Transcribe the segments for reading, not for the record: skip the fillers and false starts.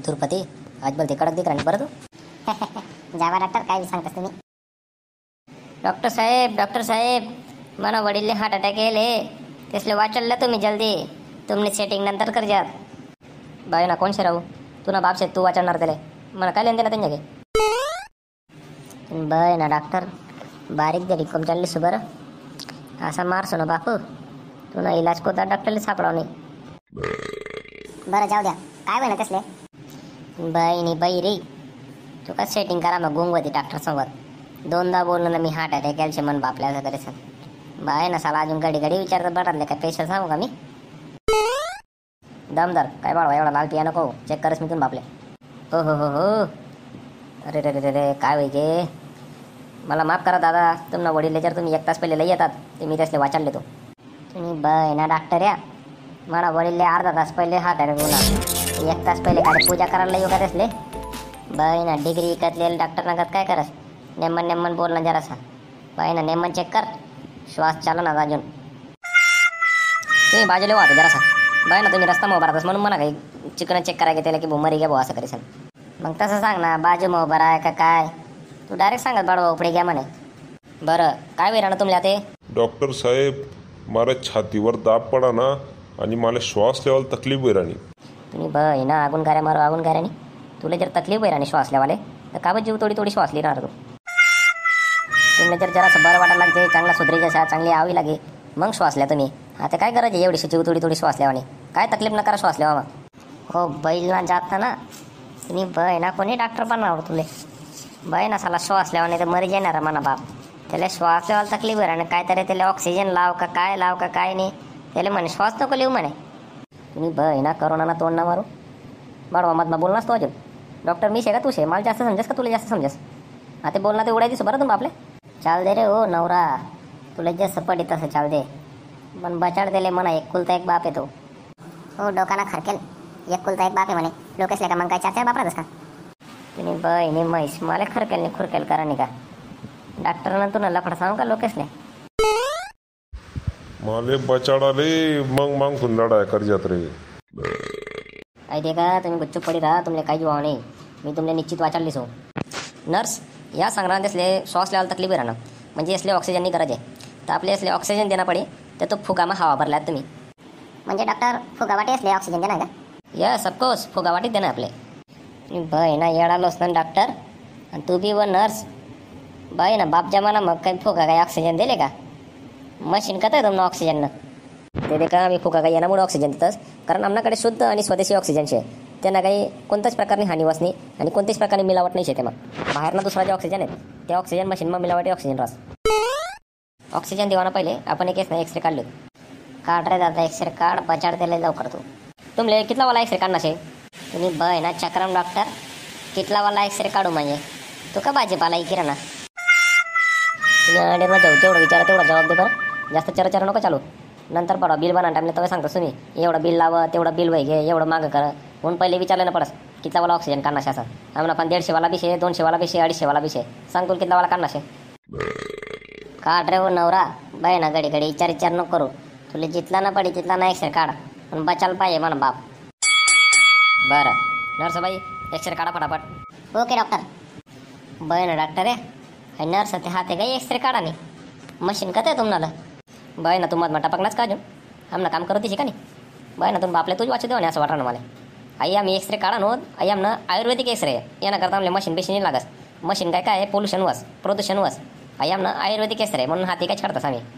थुरपती आज बोलते कडक दिक राणी बरं तू जावा डॉक्टर, काय सांगतास तुम्ही? डॉक्टर साहेब मला वडील हार्ट अटॅक येले त्यसले वाचलं तुम्ही जल्दी तुमने सेटिंग नंतर कर जात. बाय ना कोण शे राहू तुला बाप शे तू वाचणार त्याला मला काय लेन देना त्यांच्या घे. बय ना डॉक्टर बारीक जरी कम चालली सु बरं असा मारसो ना बापू तुला इलाज कोता डॉक्टरला सापडाव नाही. बरं जाऊ द्या, काय होईना तसले? बाई बाई रे तू का सेटिंग करा मग गुंगवती डॉक्टर सोबत दोनदा बोललो ना मी हार्ट अटॅक यायचे मन बापल्या असं करायचं. बाय ना साला अजून घडी घडी विचारतात बटातले काय पेशंट सांगू का मी? दमदार काय बाळवा एवढा लाल पिया नको चेक करस मी तुम्ही बापले. हो अरे रे रे रे काय व्हायचे मला माफ करा दादा तुम्हाला वडील जर तुम्ही 1 तास पहिले लई येतात ते मी त्यासले वाचाडले तो. तुम्ही बय ना डॉक्टर या मला वडील अर्धा तास पहिले हात बोला 1 तास पहिले काय पूजा करायला येऊ का त्यासले? बय ना डिग्री इकतलेलं डॉक्टर नगत काय करस नेमन बोलणं जरासा. बाय ना नेमन चेक कर श्वास चाला ना अजून तुम्ही बाजूला वाहतो जरासा. बाय ना तुम्ही रस्ता मोबारतस म्हणून म्हणा काही चिकन चेक करायला त्याला की मरी घ्या भाऊ असं करेल. मग तसं सांग ना बाजू मग बरा आहे का काय? तू डायरेक्ट सांगत बाळवा उपडे घ्या म्हणे. बरं काय वेळ ना तुमल्या ते? डॉक्टर साहेब मारा छातीवर दाब पडा ना आणि मला श्वास लेवायला तकलीफ होई राणी. तुम्ही बय ना आगून गाऱ्या मारो आगून गाऱ्यानी तुला जर तकलीफ होई राणी श्वास लेवाले तर का जीव थोडी श्वास लिहिणार तू? तुम्ही जर जरासं बरं वाटायला लागते चांगला सुधरी जसा चांगली आवी लागे मग श्वास लिहा तुम्ही. आता काय गरज आहे एवढीशी जीव थोडी श्वास लेवाने काय तकलीफ न करा श्वास लेवा मग. हो बैल ना जात ना तुम्ही बय ना कोणी डॉक्टर बनावर तुले बय ना साला श्वास लेवा नाही तर मरी जाणार म्हणा बाप. त्याला श्वास लेवायला तकलीफ आहे आणि काहीतरी त्याला ऑक्सिजन लाव का काय नाही त्याला म्हणे श्वास नको लिहू म्हणे. तुम्ही बय ना करोना ना तोंड ना मारू बाळवा मत ना बोलणार तो अजून डॉक्टर मी शे का तू शे मला जास्त समजेस का तुला जास्त समजेस? आता बोलणार ते उडायची बरं तुम्ही आपले. चाल दे रे हो नवरा तुला जसं पडी तसं चाल दे पण बचाड दिले म्हणा एकुलता एक बाप आहे तो. हो डोकाना खरकेल एकुलता एक बाप आहे म्हणे लोक असले का मग काय 4 बापरातच का? तुम्ही बहिणी म्हैस मला खरकेल खुरकेल करा नाही का डॉक्टरनं तुला लफडा सांगू का लोक असले माले बचाडाले मग कुंदाडा कर्जात रे. ऐते का तुम्ही गुच्चूप पडी राहा तुमले काही व्हावं नाही मी तुमले निश्चित वाचाडली सो. नर्स या संग्रहात असले श्वास लेवायला तकलीफ राहणं म्हणजे असले ऑक्सिजननी गरज आहे तर आपले असले ऑक्सिजन देणं पडे तर तो फुगामा हवा भरल्यात तुम्ही. म्हणजे डॉक्टर फुगावाटी असले ऑक्सिजन देणार का? यस ऑफकोर्स फुगावाटीत देणं आपले. बय ना येडालोस ना डॉक्टर आणि तू बी व नर्स बय ना बाप जमाना मग काही फुगा काही ऑक्सिजन दिले का? मशीन कसं आहे तुमनं ऑक्सिजननं ते दे का आम्ही फुगा काही येण्यामुळे ऑक्सिजन देतच कारण आमच्याकडे शुद्ध आणि स्वदेशी ऑक्सिजन शे त्यांना काही कोणत्याच प्रकारनी हानी वसणी आणि कोणत्याच प्रकारने मिलावट नाही शेते. मग बाहेरनं दुसरा जे ऑक्सिजन आहे ते ऑक्सिजन मशीन मग मिलावटी ऑक्सिजन रास. ऑक्सिजन देवाना पहिले आपण एक एक्सरे काढले काढ रे दादा एक्सरे काढ बचाड दिले लवकर तू. तुमले कितला वाला एक्सरे काढणार शे? तुम्ही बय ना चक्रम डॉक्टर कितला वाला एक्सरे काढू म्हणजे तू का भाजीपाला किराणा? तुम्ही अंडेवर जाऊ तेवढं विचारा तेवढा जबाब दे बरं जास्त चरा नको चालू. नंतर पडा बिल बनवा टाइमला तेव्हा सांगतो तुम्ही एवढं बिल लावा तेवढं बिल वय घे एवढं मागं करा म्हणून पहिले विचारलं ना पडस कितला वाला ऑक्सिजन काढणार शे असं आम्हाला पण 150 वाला बी शे 200 वाला बी शे 250 वाला बी शे सांग तुला कितला वाला काढणार शे? काढ रे हो नवरा बय ना घडी विचार नको करू तुला जितला ना पडी तिथला ना एक्सरे काढ पण बचायला पाहिजे म्हणा बाप. बरं नर्स बाई एक्सरे काढा फटाफट. Okay doctor. बय ना डॉक्टर आहे नर्स ते हाते काही एक्सरे काढा नाही मशीन कसं आहे तुम्हाला? बय ना तुम्हाला टपकलाच का अजून आमना काम करत का नाही? बय ना तुम्ही आपल्या तुझी वाचू देऊ असं वाटणार मला. आई आम्ही एक्सरे काढा नव्हत आई आमनं आयुर्वेदिक एक्सरे येणं करता आम्हाला मशीन बेशीन लागस. मशीन काय आहे पोल्युशन वस प्रदूषण वस आई आमनं आयुर्वेदिक एक्सरे म्हणून हाती काय छाडतास आम्ही.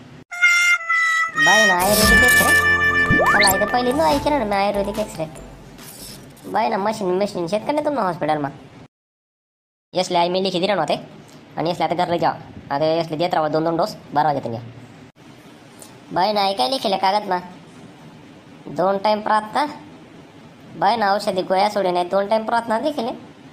बय ना आयुर्वेदिक एक्सरे मला इथं पहिली न ऐक ना मी आयुर्वेदिक एक्सरे बय ना मशीन शेतकरी तुम हॉस्पिटलमा यसले आई मी लिखी दिलं नव्हते आणि यसले आता घरला जा आता यसले देत राहा 2 डोस 12 वाजे त्यांनी. बय ना ऐकाय लिखिले कागद ना 2 टाइम प्रार्थना बय ना औषधी गोळ्या सोडी नाही 2 टाइम प्रार्थना लिखिले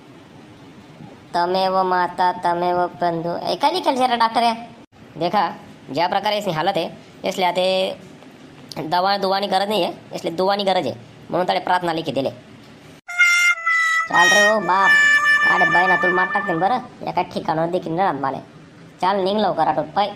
तमेव माता तमेव बंधू ऐकाय लिखेल जरा डॉक्टर या देखा ज्या प्रकारे इसनी हालत आहे इसलिए आता दुवानी गरज नाही आहे इसलिए दुवानी गरज आहे म्हणून त्याला प्रार्थना लिखी दिले. चाल रे हो बाप अरे बय ना तुला मार टाकते बरं एका ठिकाणावर देखील राहत मला चाल निघ लवकर आठवत पाय.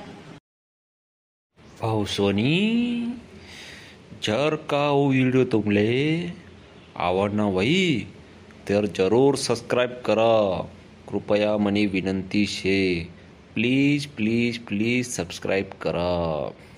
भाऊ सोनी जर का वो वीडियो तुमले आवडना वही तर जरूर सबस्क्राईब करा. कृपया मनी विनंती शे. प्लीज प्लीज प्लीज सबस्क्राईब करा.